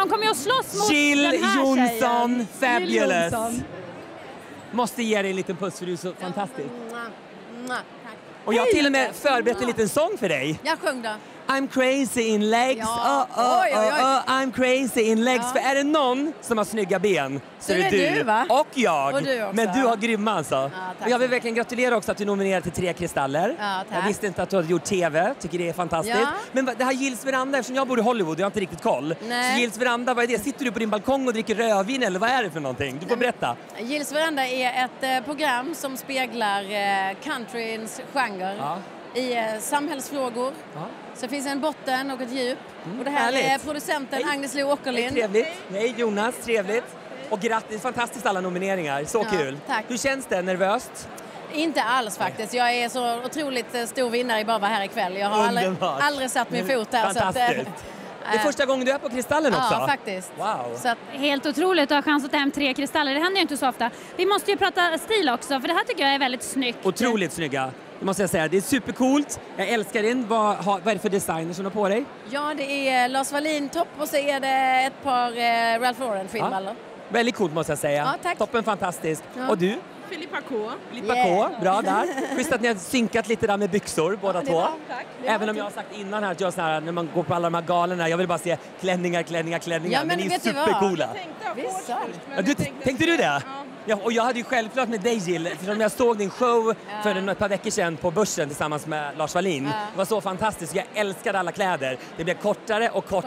de kommer ju att slåss mot Jill den här Johnson, tjejen. fabulous. Jill Johnson. Måste ge dig en liten puss för du är så fantastisk. Tack. Och jag har till och med förberett en liten sång för dig. Jag sjöng då. I'm crazy in legs, Ja. Oj. I'm crazy in legs. För är det någon som har snygga ben så är det du va? och jag. Och du också. Men du har grymma alltså. tack Och jag vill så verkligen gratulera också att du nominerade till 3 kristaller. Ja, tack. Jag visste inte att du hade gjort TV, tycker det är fantastiskt. Ja. Men det här Gills veranda, eftersom jag bor i Hollywood, jag har inte riktigt koll. Nej. Så Gills veranda, vad är det? Sitter du på din balkong och dricker rödvin eller vad är det för någonting? Du får berätta. Gills veranda är ett program som speglar countryns genre. Ja. I samhällsfrågor. Ja. Så finns en botten och ett djup. Och det här är härligt. producenten Agnes Lo Åkerlind. Trevligt. Hej Jonas, trevligt. Och grattis, fantastiskt alla nomineringar. Så kul. Tack. Hur känns det? Nervöst? Inte alls faktiskt. Jag är så otroligt stor vinnare i bara att vara här ikväll. Jag har aldrig satt min fot där. Fantastiskt. Det är första gången du är på Kristallen också? Ja, faktiskt. Wow. Så att, Helt otroligt att ha chans att ta hem 3 kristaller. Det händer ju inte så ofta. Vi måste ju prata stil också, för det här tycker jag är väldigt snyggt. Otroligt snygga. Det måste jag säga. Det är supercoolt. Jag älskar den. Vad är det för designer som har på dig? ja, det är Lars Wallin topp och så är det ett par Ralph Lauren skinnbrallor. Väldigt coolt måste jag säga. Ja, tack. Toppen fantastisk. Ja. Och du? Filippa K. Filippa Yeah. K. Bra där. Schysst att ni har synkat lite där med byxor båda det två. var- tack. Det var Även om jag har sagt innan här att jag så här, när man går på alla de här galorna, jag vill bara se klänningar. Ja, men men ni är vet du vad? supercoola. Tänkte jag Visst, först, sant. men Ja, jag tänkte du det? Ja. Ja, och jag hade ju självklart med dig Jill, eftersom jag såg din show för ett par veckor sedan på Börsen tillsammans med Lars Wallin. Det var så fantastiskt, jag älskade alla kläder. Det blev kortare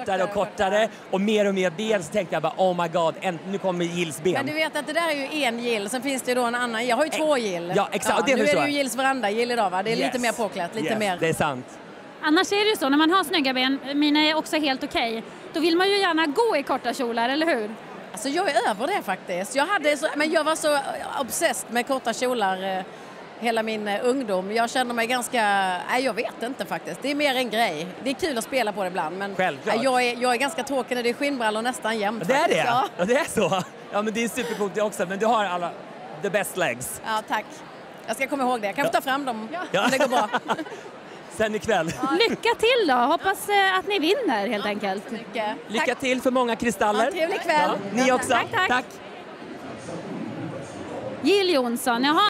och mer ben, så tänkte jag bara oh my god, nu kommer Jills ben. Men du vet att det där är ju en Jill, sen finns det ju då en annan. Jag har ju 2 Jill. Ja, exakt, och det nu är förstår det ju jag. Jills veranda Jill idag va? Det är lite Yes. mer påklätt, lite Yes, mer. det är sant. Annars är det ju så, när man har snygga ben, mina är också helt okej, då vill man ju gärna gå i korta kjolar, eller hur? Alltså jag är över det faktiskt. Men jag var så obsessed med korta kjolar hela min ungdom. Jag känner mig ganska, nej jag vet inte faktiskt. Det är mer en grej. Det är kul att spela på det ibland, men Självklart. jag är ganska tråkig när det är skinnbrallor nästan jämt. Det är faktiskt. det? Ja. Ja, det är så. Ja, men det är supercoolt det också, men du har alla the best legs. Ja, tack. Jag ska komma ihåg det. Jag kan få ta fram dem Ja. om det går bra. Sen ikväll. Lycka till då! Hoppas att ni vinner helt enkelt. Lycka till för många kristaller. Ja, trevlig kväll. Ni också. Tack. Jill Johnson, jaha.